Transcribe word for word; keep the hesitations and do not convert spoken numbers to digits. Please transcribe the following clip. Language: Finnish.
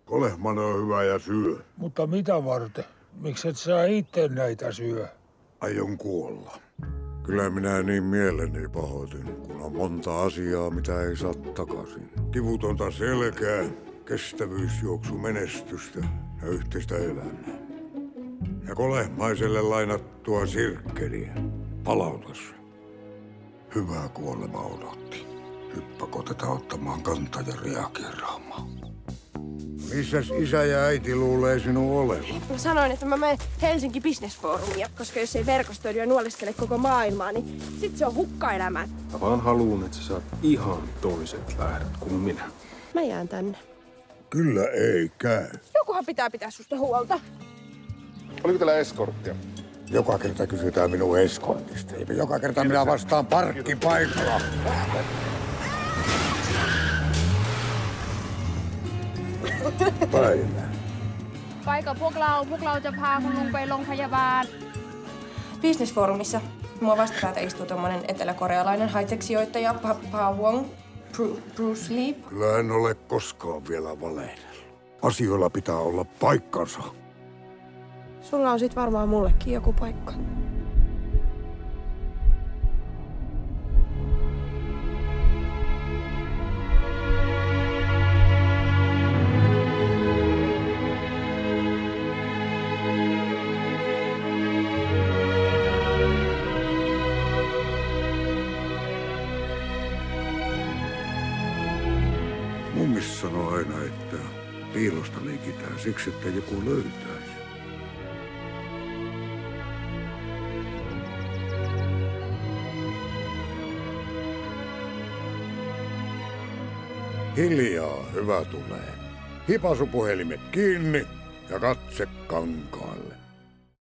Kolehman on hyvä ja syö. Mutta mitä varten? Miksi et sä itse näitä syö? Aion kuolla. Kyllä minä niin mieleni pahoitin, kun on monta asiaa, mitä ei saa takaisin. Kivutonta selkää, kestävyysjuoksu menestystä ja yhteistä elämää. Ja kolehmaiselle lainattua sirkkeliä. Palauta se. Hyvää kuolema odotti. Hyppäkö tätä ottamaan kantaa ja reageeraamaan? Missäs isä ja äiti luulee sinun olevan? Mä sanoin, että mä menen Helsinki Business Forumia, koska jos ei verkostoidu nuoleskele koko maailmaa, niin sit se on hukkaelämää. Mä vaan haluun, että sä saat ihan toiset lähdöt kuin minä. Mä jään tänne. Kyllä ei käy. Jokuhan pitää pitää susta huolta. Oliko teillä eskorttia? Joka kerta kysytään minun eskortista. Joka kerta minä vastaan parkkipaikalla. Päivä. ไปกับพวกเราพวกเราจะพาคุณลุงไปโรงพยาบาล Business Forumissa mua vastapäätä istuu tommonen eteläkorealainen high-tech-sijoittaja Pa, pa Wong, Bru, Bruce Lee. Kyllä en ole koskaan vielä valehdellut. Asioilla pitää olla paikkansa. Sulla on sit varmaan mullekin joku paikka. Mummis sanoo aina, että piilosta leikitään siksi, että joku löytäisi. Hiljaa, hyvä tulee. Hipasupuhelimet kiinni ja katse kankaalle.